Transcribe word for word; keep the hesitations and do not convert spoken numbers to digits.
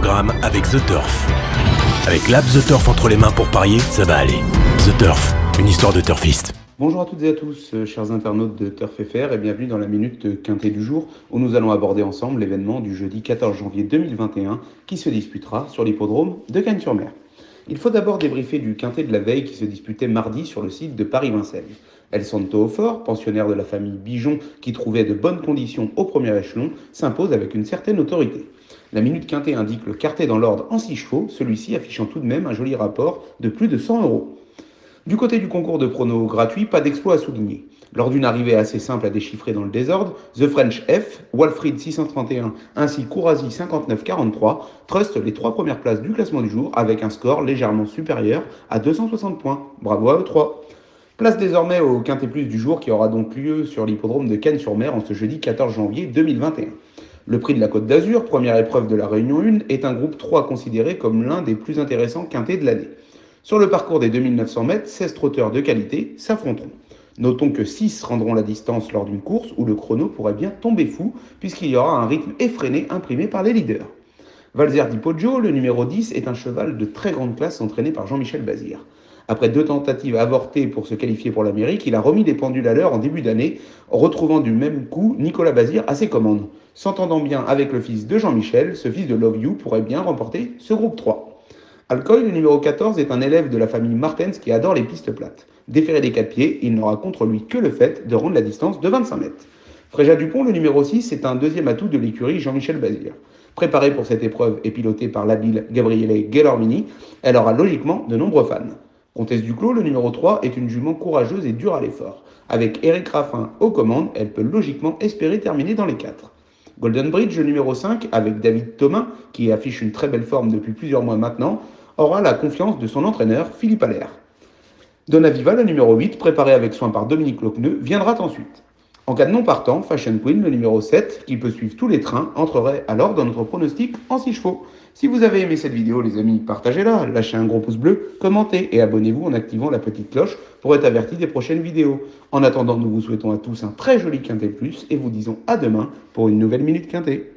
programme avec The Turf. Avec l'app The Turf entre les mains pour parier, ça va aller. The Turf, une histoire de turfiste. Bonjour à toutes et à tous, euh, chers internautes de Turf F R, et bienvenue dans la Minute Quintée du jour, où nous allons aborder ensemble l'événement du jeudi quatorze janvier deux mille vingt et un qui se disputera sur l'hippodrome de Cagnes-sur-Mer. Il faut d'abord débriefer du quintet de la veille qui se disputait mardi sur le site de Paris-Vincennes. El Santo au fort, pensionnaire de la famille Bijon qui trouvait de bonnes conditions au premier échelon, s'impose avec une certaine autorité. La Minute Quintée indique le quartet dans l'ordre en six chevaux, celui-ci affichant tout de même un joli rapport de plus de cent euros. Du côté du concours de pronos gratuit, pas d'exploit à souligner. Lors d'une arrivée assez simple à déchiffrer dans le désordre, The French F, Walfried six cent trente et un ainsi Courasi cinquante-neuf quarante-trois trustent les trois premières places du classement du jour avec un score légèrement supérieur à deux cent soixante points. Bravo à eux trois. Place désormais au Quintet Plus du jour qui aura donc lieu sur l'hippodrome de Cagnes-sur-Mer en ce jeudi quatorze janvier deux mille vingt et un. Le prix de la Côte d'Azur, première épreuve de la Réunion un, est un groupe trois considéré comme l'un des plus intéressants quintets de l'année. Sur le parcours des deux mille neuf cents mètres, seize trotteurs de qualité s'affronteront. Notons que six rendront la distance lors d'une course où le chrono pourrait bien tomber fou puisqu'il y aura un rythme effréné imprimé par les leaders. Valzer Di Poggio, le numéro dix, est un cheval de très grande classe entraîné par Jean-Michel Bazir. Après deux tentatives avortées pour se qualifier pour l'Amérique, il a remis des pendules à l'heure en début d'année, retrouvant du même coup Nicolas Bazir à ses commandes. S'entendant bien avec le fils de Jean-Michel, ce fils de Love You pourrait bien remporter ce groupe trois. Alcoy, le numéro quatorze, est un élève de la famille Martens qui adore les pistes plates. Déféré des quatre pieds, il n'aura contre lui que le fait de rendre la distance de vingt-cinq mètres. Fréja Dupont, le numéro six, est un deuxième atout de l'écurie Jean-Michel Bazir. Préparée pour cette épreuve et pilotée par l'habile Gabriele Gelormini, elle aura logiquement de nombreux fans. Comtesse Duclos, le numéro trois, est une jument courageuse et dure à l'effort. Avec Eric Raffin aux commandes, elle peut logiquement espérer terminer dans les quatre. Golden Bridge, le numéro cinq, avec David Thomas, qui affiche une très belle forme depuis plusieurs mois maintenant, aura la confiance de son entraîneur, Philippe Allaire. Donaviva, le numéro huit, préparé avec soin par Dominique Locneux, viendra ensuite. En cas de non partant, Fashion Queen, le numéro sept, qui peut suivre tous les trains, entrerait alors dans notre pronostic en six chevaux. Si vous avez aimé cette vidéo, les amis, partagez-la, lâchez un gros pouce bleu, commentez et abonnez-vous en activant la petite cloche pour être averti des prochaines vidéos. En attendant, nous vous souhaitons à tous un très joli Quintet Plus et vous disons à demain pour une nouvelle Minute Quintet.